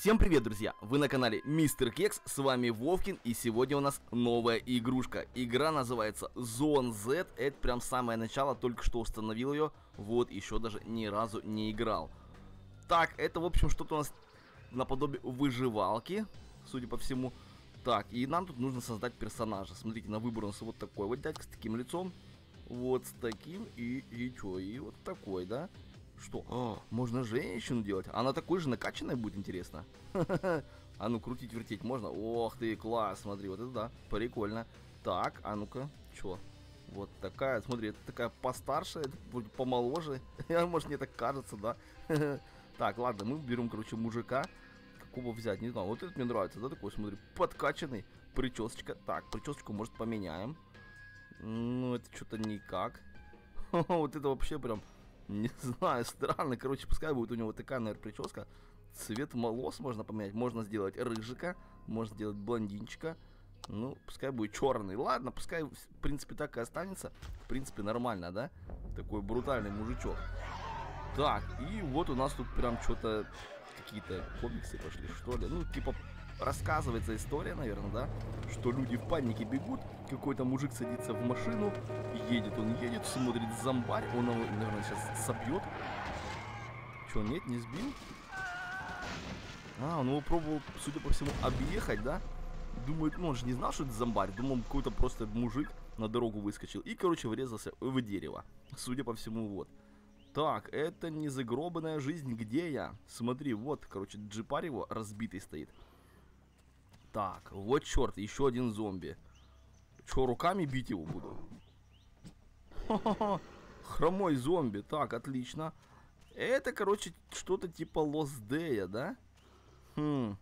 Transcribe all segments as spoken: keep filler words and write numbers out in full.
Всем привет, друзья! Вы на канале Мистер Кекс, с вами Вовкин, и сегодня у нас новая игрушка. Игра называется Zone Z, это прям самое начало, только что установил ее, вот, еще даже ни разу не играл. Так, это, в общем, что-то у нас наподобие выживалки, судя по всему. Так, и нам тут нужно создать персонажа. Смотрите, на выбор у нас вот такой вот дядька с таким лицом, вот с таким, и, и что, и вот такой, да? Что? А, можно женщину делать. Она такой же накачанная будет, интересно. А ну, крутить, вертеть можно? Ох ты, класс, смотри, вот это да, прикольно. Так, а ну-ка, чё? Вот такая, смотри, это такая постарше, это будет помоложе. Может, мне так кажется, да? Так, ладно, мы берем, короче, мужика. Какого взять, не знаю, вот этот мне нравится, да, такой, смотри, подкачанный. Причесочка, так, причесочку, может, поменяем. Ну, это что-то никак. Вот это вообще прям... Не знаю, странно, короче, пускай будет у него такая, наверное, прическа. Цвет волос можно поменять, можно сделать рыжика, можно сделать блондинчика. Ну, пускай будет черный. Ладно, пускай, в принципе, так и останется. В принципе, нормально, да? Такой брутальный мужичок. Так, и вот у нас тут прям что-то, какие-то комиксы пошли, что ли. Ну, типа, рассказывается история, наверное, да? Что люди в панике бегут, какой-то мужик садится в машину, едет, он едет, смотрит зомбарь, он его, наверное, сейчас собьет. Че, нет, не сбил? А, он его пробовал, судя по всему, объехать, да? Думает, ну он же не знал, что это зомбарь, думал, какой-то просто мужик на дорогу выскочил и, короче, врезался в дерево. Судя по всему, вот. Так, это незагробанная жизнь, где я? Смотри, вот, короче, джипарь его разбитый стоит. Так, вот черт, еще один зомби. Че, руками бить его буду? Ха-ха-ха. Хромой зомби. Так, отлично. Это, короче, что-то типа Лос-Дея, да? Хм.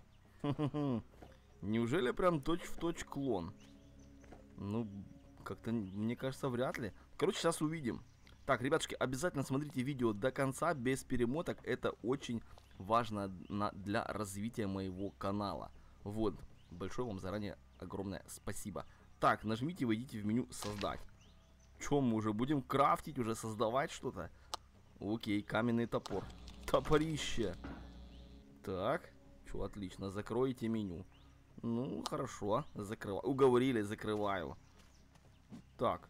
Неужели прям точь-в-точь клон? Ну, как-то, мне кажется, вряд ли. Короче, сейчас увидим. Так, ребятушки, обязательно смотрите видео до конца, без перемоток. Это очень важно на, для развития моего канала. Вот. Большое вам заранее огромное спасибо. Так, нажмите, войдите в меню «Создать». Чем мы уже будем крафтить, уже создавать что-то? Окей, каменный топор. Топорище. Так, что, отлично, закройте меню. Ну, хорошо, закрываю. Уговорили, закрываю. Так.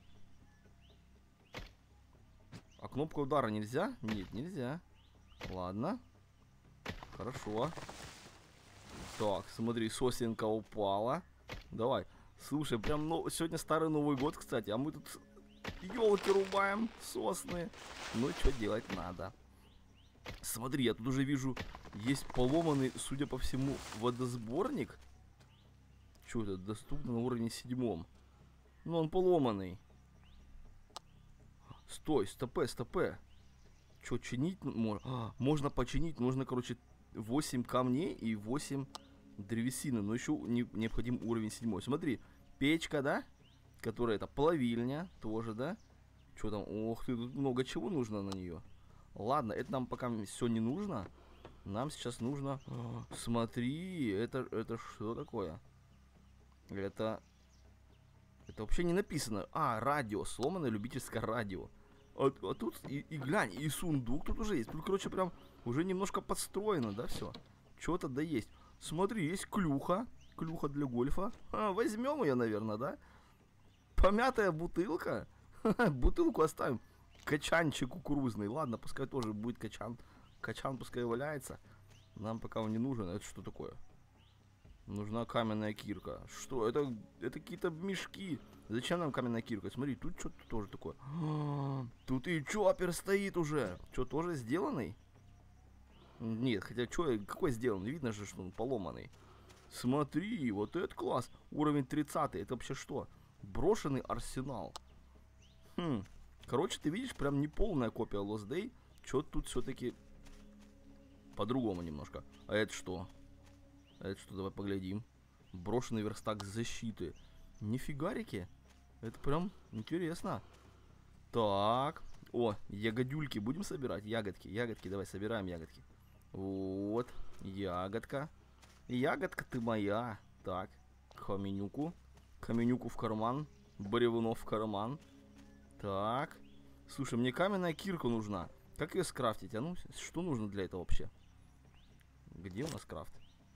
А кнопку удара нельзя? Нет, нельзя. Ладно. Хорошо. Так, смотри, сосенка упала. Давай. Слушай, прям ну, сегодня старый Новый год, кстати. А мы тут елки рубаем, сосны. Ну, что делать надо. Смотри, я тут уже вижу, есть поломанный, судя по всему, водосборник. Что это? Доступно на уровне седьмом. Ну, он поломанный. Стой, стопэ, стопэ. Что, чинить можно? А, можно починить. Нужно, короче, восемь камней и восемь древесины. Но еще не, необходим уровень седьмой. Смотри, печка, да? Которая это плавильня тоже, да? Что там? Ох ты, тут много чего нужно на нее. Ладно, это нам пока все не нужно. Нам сейчас нужно... А, смотри, это, это что такое? Это... Это вообще не написано. А, радио, сломанное любительское радио. А, а тут и, и глянь, и сундук тут уже есть. Тут, короче, прям уже немножко подстроено, да, все. Чего-то да есть. Смотри, есть клюха. Клюха для гольфа. А, возьмем ее, наверное, да? Помятая бутылка. Бутылку оставим. Качанчик кукурузный. Ладно, пускай тоже будет качан. Качан пускай валяется. Нам пока он не нужен. Это что такое? Нужна каменная кирка. Что? Это, это какие-то мешки. Зачем нам каменная кирка? Смотри, тут что-то тоже такое. Тут и чоппер стоит уже. Что, тоже сделанный? Нет, хотя что, какой сделанный? Видно же, что он поломанный. Смотри, вот это класс. Уровень тридцатый. Это вообще что? Брошенный арсенал. Хм. Короче, ты видишь, прям не полная копия Lost Day. Что тут все-таки по-другому немножко. А это что? А это что? Давай поглядим. Брошенный верстак защиты. Нифигарики. Это прям интересно. Так. О, ягодюльки будем собирать? Ягодки, ягодки. Давай собираем ягодки. Вот. Ягодка. Ягодка ты моя. Так. Каменюку. Каменюку в карман. Бревно в карман. Так. Слушай, мне каменная кирка нужна. Как ее скрафтить? А ну, что нужно для этого вообще? Где у нас крафт?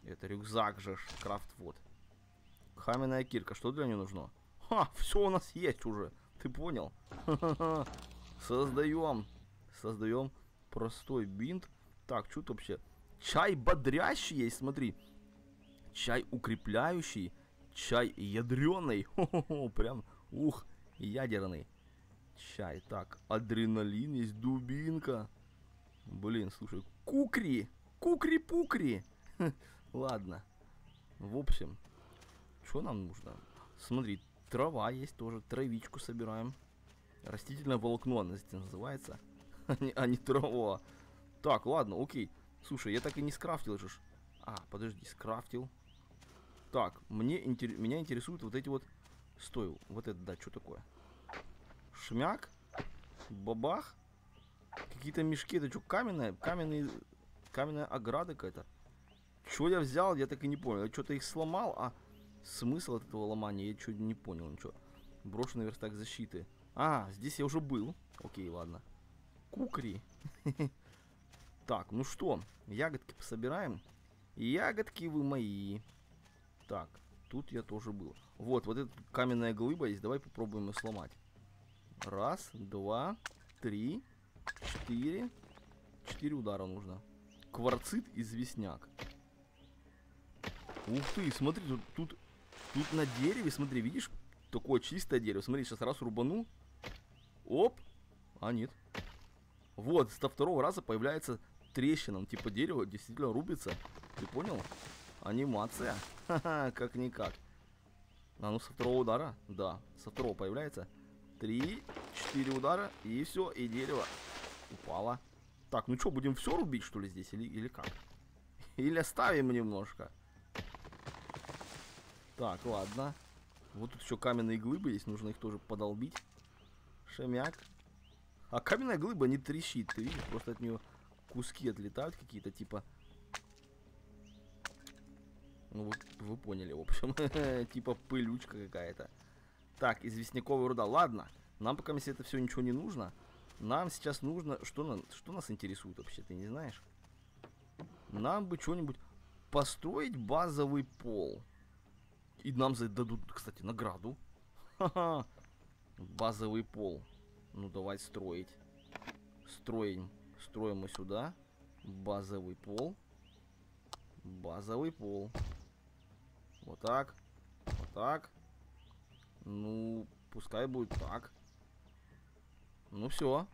Это рюкзак же, крафт вот. Каменная кирка, что для нее нужно? Ха, все у нас есть уже. Ты понял? Создаем. Создаем простой бинт. Так, что тут вообще? Чай бодрящий есть, смотри. Чай укрепляющий. Чай ядреный. Хо-хо-хо, прям, ух, ядерный. Чай. Так, адреналин есть, дубинка. Блин, слушай, кукри. Кукри-пукри. Ладно. В общем, что нам нужно? Смотри, трава есть тоже. Травичку собираем. Растительное волокно она здесь называется. А не трава. Так, ладно, окей. Слушай, я так и не скрафтил же. А, подожди, скрафтил. Так, мне интер... меня интересуют вот эти вот... Стой, вот это, да, что такое? Шмяк? Бабах? Какие-то мешки, это что, каменная? Каменные... Каменная ограда какая-то. Что я взял, я так и не понял. Я что-то их сломал, а смысл от этого ломания я что-то не понял, ничего. Брошенный верстак защиты. А, здесь я уже был. Окей, ладно. Кукри. Так, ну что, ягодки пособираем. Ягодки вы мои. Так, тут я тоже был. Вот, вот эта каменная глыба есть. Давай попробуем ее сломать. Раз, два, три, четыре. Четыре удара нужно. Кварцит, известняк. Ух ты, смотри, тут, тут, тут на дереве, смотри, видишь? Такое чистое дерево. Смотри, сейчас раз рубану. Оп. А, нет. Вот, со второго раза появляется трещина. Типа дерево действительно рубится. Ты понял? Анимация. Ха-ха, как-никак. А ну, со второго удара. Да, со второго появляется. Три, четыре удара. И все, и дерево упало. Так, ну что, будем все рубить, что ли, здесь? Или, или как? Или оставим немножко? Так, ладно. Вот тут еще каменные глыбы есть. Нужно их тоже подолбить. Шемяк. А каменная глыба не трещит, ты видишь? Просто от нее куски отлетают какие-то, типа... Ну, вы, вы поняли, в общем. Типа пылючка какая-то. Так, известняковая руда. Ладно. Нам пока, если это все ничего не нужно. Нам сейчас нужно... Что, нам, что нас интересует вообще, ты не знаешь? Нам бы что-нибудь... Построить базовый пол. И нам дадут, кстати, награду. Ха-ха. Базовый пол. Ну, давай строить. Строим. Строим мы сюда. Базовый пол. Базовый пол. Вот так. Вот так. Ну, пускай будет так. Ну, все.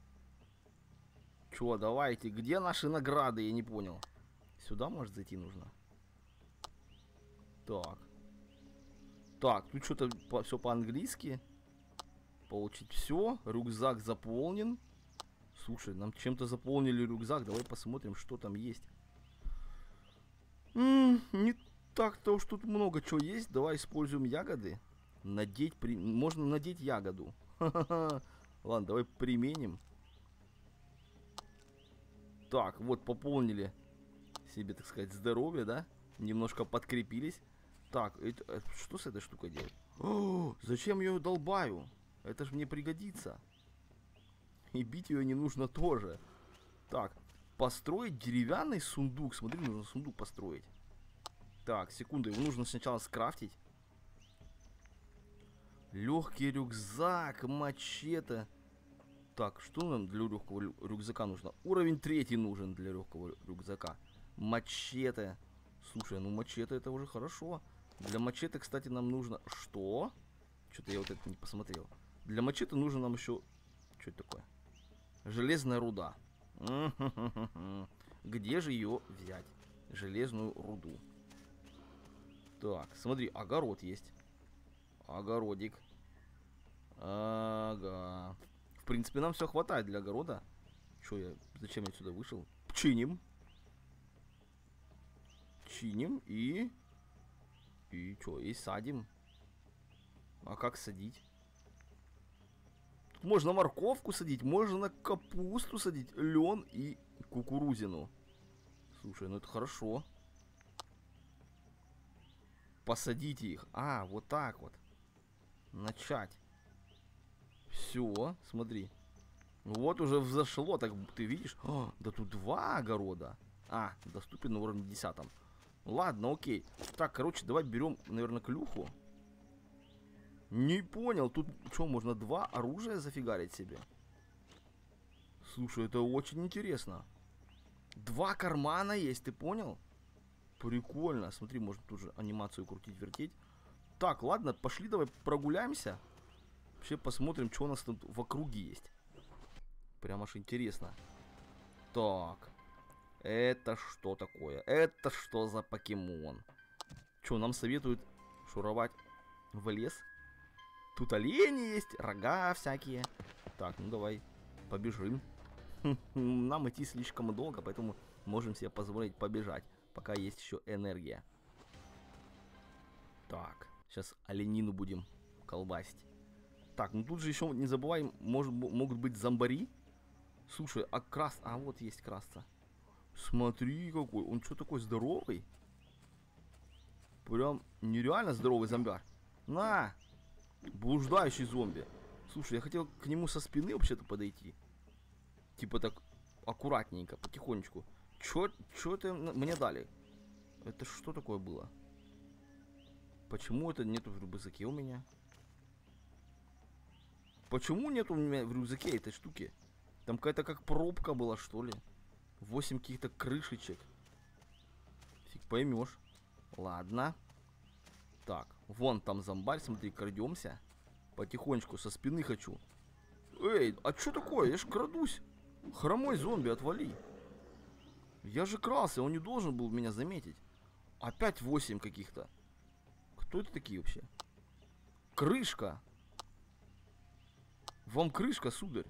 Чё, давайте. Где наши награды? Я не понял. Сюда, может, зайти нужно? Так. Так, тут что-то по, все по-английски. Получить все. Рюкзак заполнен. Слушай, нам чем-то заполнили рюкзак. Давай посмотрим, что там есть. М-м, не так-то уж тут много чего есть. Давай используем ягоды. Надеть, при... можно надеть ягоду. Ладно, давай применим. Так, вот пополнили себе, так сказать, здоровье, да? Немножко подкрепились. Так, это, это, что с этой штукой делать? О, зачем я ее долбаю? Это же мне пригодится. И бить ее не нужно тоже. Так, построить деревянный сундук. Смотри, нужно сундук построить. Так, секунду, его нужно сначала скрафтить. Легкий рюкзак, мачете. Так, что нам для легкого рюкзака нужно? Уровень третий нужен для легкого рюкзака. Мачете. Слушай, ну мачете это уже хорошо. Для мачете, кстати, нам нужно... Что? Что-то я вот это не посмотрел. Для мачете нужно нам еще... Что это такое? Железная руда. Где же ее взять? Железную руду. Так, смотри, огород есть. Огородик. Ага. В принципе, нам все хватает для огорода. Че я... Зачем я сюда вышел? Чиним. Чиним и... И что, и садим. А как садить? Тут можно морковку садить, можно капусту садить, лен и кукурузину. Слушай, ну это хорошо. Посадите их. А, вот так вот. Начать. Все, смотри. Вот уже взошло, так ты видишь? О, да тут два огорода. А, доступен на уровне десятом. Ладно, окей. Так, короче, давай берем, наверное, клюху. Не понял, тут что, можно два оружия зафигарить себе? Слушай, это очень интересно. Два кармана есть, ты понял? Прикольно. Смотри, можно тут же анимацию крутить, вертеть. Так, ладно, пошли давай прогуляемся. Вообще посмотрим, что у нас тут в округе есть. Прям аж интересно. Так. Это что такое? Это что за покемон? Что, нам советуют шуровать в лес? Тут олени есть, рога всякие. Так, ну давай, побежим. Нам идти слишком долго, поэтому можем себе позволить побежать, пока есть еще энергия. Так, сейчас оленину будем колбасить. Так, ну тут же еще не забываем, может, могут быть зомбари. Слушай, а крас... А вот есть красца. Смотри какой, он что такой здоровый? Прям нереально здоровый зомбар. На! Блуждающий зомби. Слушай, я хотел к нему со спины вообще-то подойти. Типа так аккуратненько, потихонечку. Чё, чё это мне дали? Это что такое было? Почему это нету в рюкзаке у меня? Почему нету у меня в рюкзаке этой штуки? Там какая-то как пробка была, что ли? Восемь каких-то крышечек. Фиг поймешь. Ладно. Так, вон там зомбарь, смотри, крадемся. Потихонечку, со спины хочу. Эй, а что такое? Я ж крадусь. Хромой зомби, отвали. Я же крался, он не должен был меня заметить. Опять восемь каких-то. Кто это такие вообще? Крышка. Вам крышка, сударь.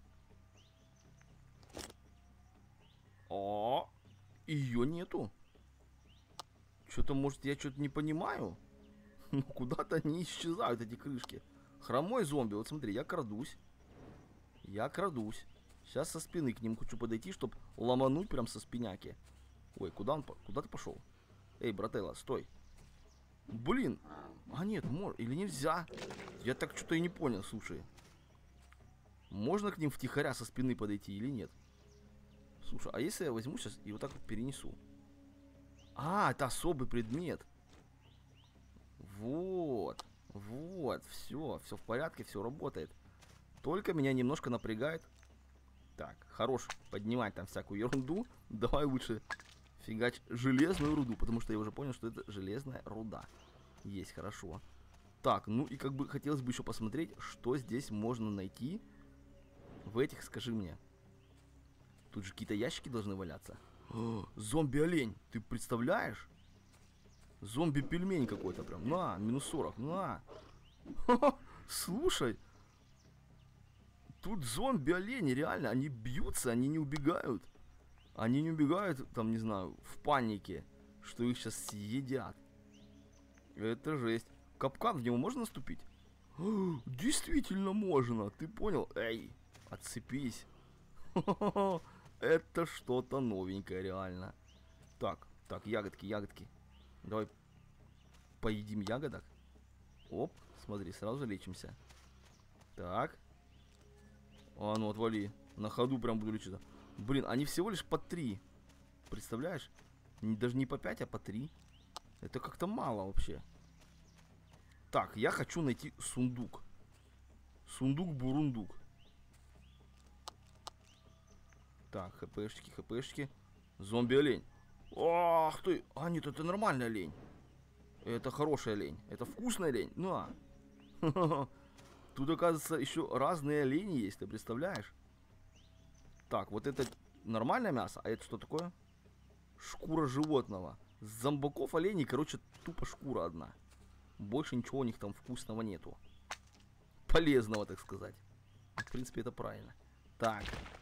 О, ее нету. Что-то, может, я что-то не понимаю. Ну, куда-то они исчезают, эти крышки. Хромой зомби, вот смотри, я крадусь. Я крадусь. Сейчас со спины к ним хочу подойти, чтобы ломануть прям со спиняки. Ой, куда он, куда ты пошел? Эй, брателла, стой. Блин. А нет, может, или нельзя? Я так что-то и не понял, слушай. Можно к ним втихаря со спины подойти или нет? Слушай, а если я возьму сейчас и вот так вот перенесу? А, это особый предмет. Вот. Вот, все, все в порядке, все работает. Только меня немножко напрягает. Так, хорош поднимать там всякую ерунду. Давай лучше фигач железную руду, потому что я уже понял, что это железная руда. Есть, хорошо. Так, ну и как бы хотелось бы еще посмотреть, что здесь можно найти в этих, скажи мне. Тут же какие-то ящики должны валяться. Зомби-олень, ты представляешь? Зомби-пельмень какой-то прям. На, минус сорок, на. Ха-ха, слушай. Тут зомби-олени, реально, они бьются, они не убегают. Они не убегают, там, не знаю, в панике, что их сейчас съедят. Это жесть. Капкан, в него можно наступить? О, действительно можно, ты понял? Эй, отцепись. Ха-ха-ха. Это что-то новенькое, реально. Так, так, ягодки, ягодки. Давай поедим ягодок. Оп, смотри, сразу лечимся. Так. А ну, отвали. На ходу прям буду лечиться. Блин, они всего лишь по три. Представляешь? Даже не по пять, а по три. Это как-то мало вообще. Так, я хочу найти сундук. Сундук-бурундук. Так, хпшечки, хпшечки. Зомби-олень. Ах ты! А, нет, это нормальная лень. Это хорошая лень. Это вкусная лень. На. Тут, оказывается, еще разные олени есть, ты представляешь? Так, вот это нормальное мясо. А это что такое? Шкура животного. С зомбаков оленей, короче, тупо шкура одна. Больше ничего у них там вкусного нету. Полезного, так сказать. В принципе, это правильно. Так.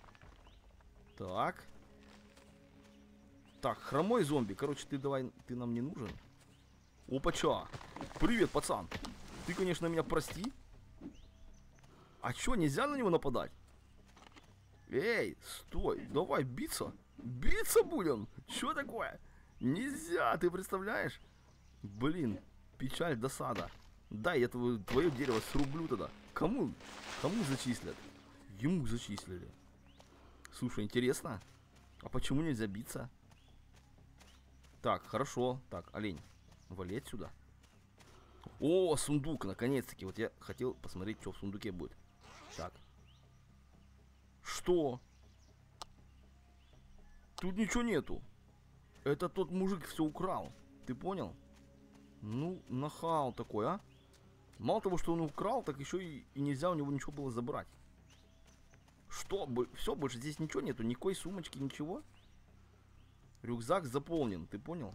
Так. Так, хромой зомби. Короче, ты давай, ты нам не нужен. Опача. Привет, пацан. Ты, конечно, меня прости. А чё, нельзя на него нападать? Эй, стой, давай биться. Биться будем. Чё такое? Нельзя, ты представляешь? Блин, печаль, досада. Дай я твое, твое дерево срублю тогда. Кому? Кому зачислят? Ему зачислили. Слушай, интересно. А почему нельзя биться? Так, хорошо. Так, олень, вали отсюда. О, сундук, наконец-таки. Вот я хотел посмотреть, что в сундуке будет. Так. Что? Тут ничего нету. Это тот мужик все украл. Ты понял? Ну, нахал такой, а? Мало того, что он украл, так еще и, и нельзя у него ничего было забрать. Что? Все, больше здесь ничего нету. Никакой сумочки, ничего. Рюкзак заполнен, ты понял?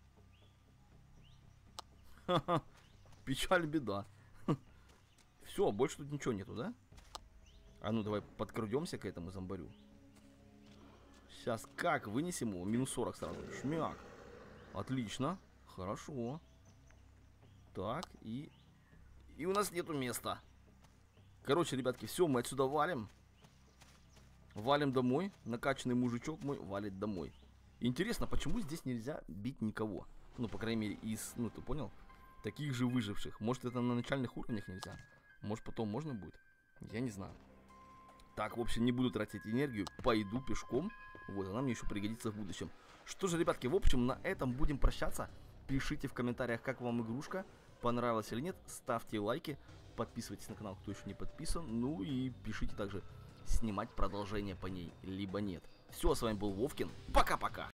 Ха-ха. Печаль, беда. Все, больше тут ничего нету, да? А ну давай подкрадемся к этому зомбарю. Сейчас как вынесем его? Минус сорок сразу. Шмяк. Отлично. Хорошо. Так, и... И у нас нету места. Короче, ребятки, все, мы отсюда валим. Валим домой. Накачанный мужичок мой валит домой. Интересно, почему здесь нельзя бить никого? Ну, по крайней мере, из... Ну, ты понял? Таких же выживших. Может, это на начальных уровнях нельзя? Может, потом можно будет? Я не знаю. Так, в общем, не буду тратить энергию. Пойду пешком. Вот, она мне еще пригодится в будущем. Что же, ребятки, в общем, на этом будем прощаться. Пишите в комментариях, как вам игрушка. Понравилась или нет. Ставьте лайки. Подписывайтесь на канал, кто еще не подписан. Ну и пишите также, снимать продолжение по ней, либо нет. Все, с вами был Вовкин. Пока-пока.